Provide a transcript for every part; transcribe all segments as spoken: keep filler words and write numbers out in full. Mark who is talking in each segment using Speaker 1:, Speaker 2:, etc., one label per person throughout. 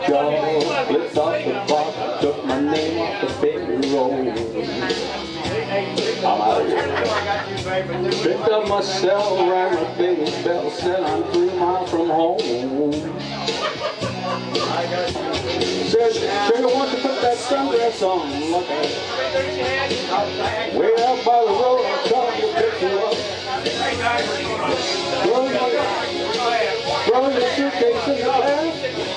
Speaker 1: jaw, flipped off the box, took my name off the paper roll. I'm out of here. Picked up my cell, rang my baby bell, said I'm three miles from home. Said, sugar, why don't you put that sundress on? Look at it. Way out by the road, I'm trying to pick you up. Throw your, throw your suitcase in the bag.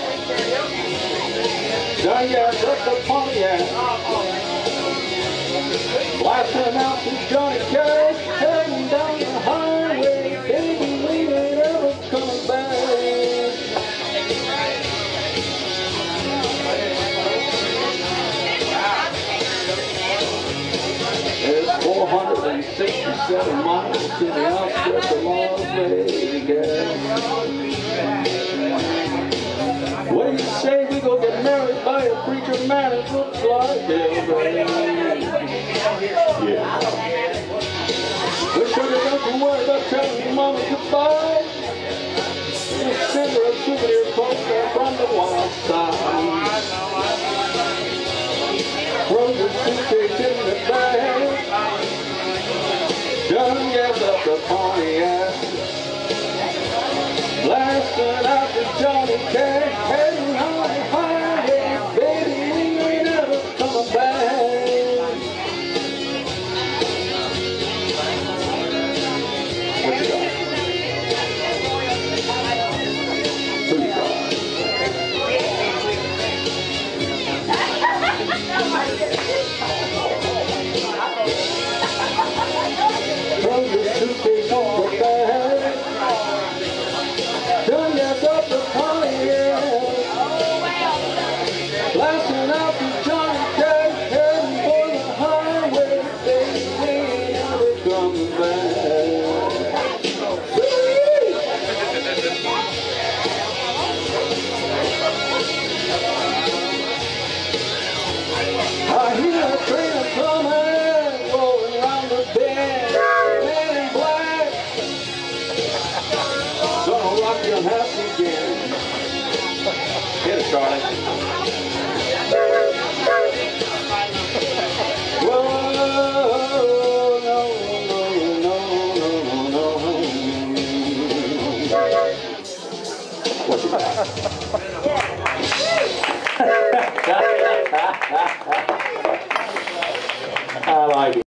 Speaker 1: Done got up the Pontiac. Blasting out to Johnny Cash, heading down the highway, baby, we ain't ever coming back. It's four hundred sixty-seven miles to the outskirts of Las Vegas. What do you say we go get married by a preacher man? It looks like it. Yeah. Well, sugar, don't you worry about telling your mama goodbye. Just send her a souvenir postcard from the wild side. Throw your suitcase in the bag. Done gets up the Pontiac. Blasting out to Johnny Cash, heading on the highway, baby, we ain't ever coming back. What you got? Who you got? Throw your suitcase on the bag. Done gets up the Pontiac. Blasting out to Johnny Cash, heading for the highway, baby, we ain't ever coming back. I hear a train coming, rolling around the bend, man in black. Gonna rock your house again. Get it, Charlie. Whoa, no, no, no, no, no. What you got? I like it.